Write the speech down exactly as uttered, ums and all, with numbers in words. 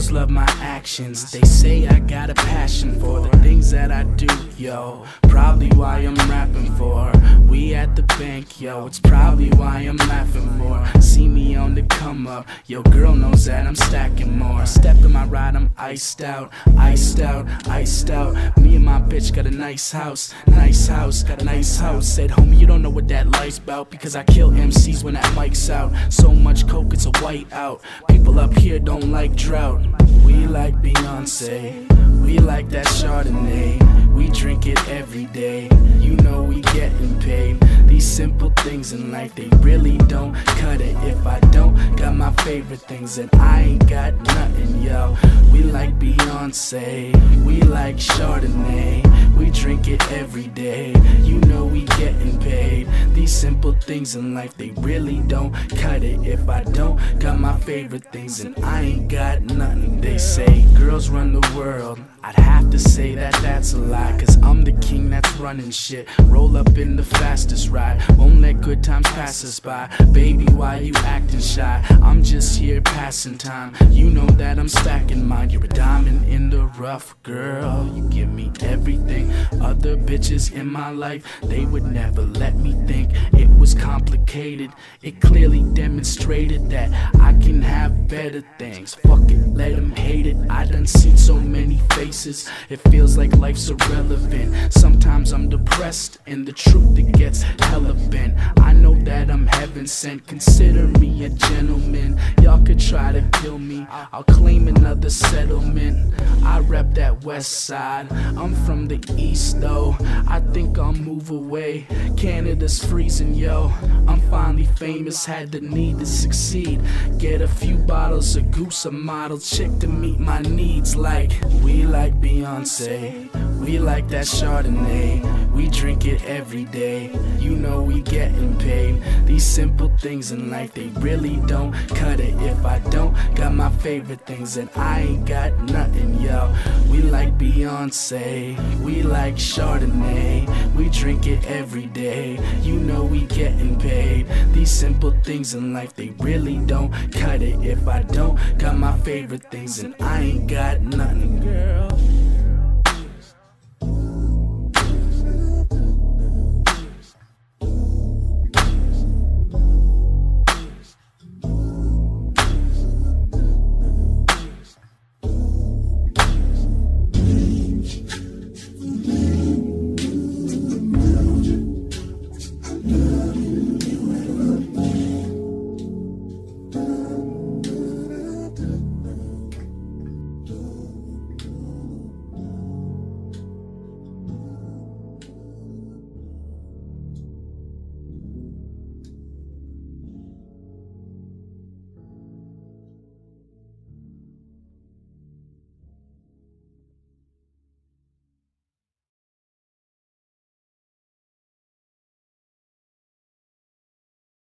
Girls love my actions. They say I got a passion for the things that I do, yo. Probably why I'm rapping for. We at the bank, yo. It's probably why I'm laughing more. See me on the come up, yo. Girl knows that I'm stacking more. Step in my ride, I'm iced out, iced out, iced out. Me and my bitch got a nice house, nice house, got a nice house. Said, homie, you don't know what that life's about, because I kill M Cs when that mic's out. So much coke, it's a white out. People up here don't like drought. We like Beyonce, we like that Chardonnay. We drink it every day, you know we getting paid. These simple things in life, they really don't cut it. If I don't got my favorite things, then I ain't got nothing, yo. We like Beyonce, we like Chardonnay. We drink it every day, you know we getting paid. These simple things in life, they really don't cut it. If I don't got my favorite things, then I ain't got nothing. They say girls run the world, I'd have to say that that's a lie, cause I'm the king that's running shit. Roll up in the fastest ride, won't let good times pass us by. Baby, why you acting shy? I'm just here passing time. You know that I'm stacking mine. You're a diamond in the rough, girl. You give me everything. Other bitches in my life, they would never let me think it was complicated. It clearly demonstrated that I can have better things. Fuck it, let them hate it. I done seen so many faces, it feels like life's irrelevant. Sometimes I'm depressed and the truth, it gets hella bent. I know that I'm heaven sent, consider me a gentleman. Y'all could try to kill me, I'll claim another settlement. I rep that west side, I'm from the east though. I think I'll move away, Canada's freezing, yo. I'm finally famous, had the need to succeed. Get a few bottles of goose, a model chick to meet my needs. Like, we like Beyonce, we like that Chardonnay. We drink it every day, you know we getting paid. These simple things in life, they really don't cut it. If I don't got my favorite things, then I ain't got nothing, yo. We like Beyonce, we like Chardonnay. We drink it every day, you know we getting paid. These simple things in life, they really don't cut it. If I don't got my favorite things, then I ain't got nothing, girl.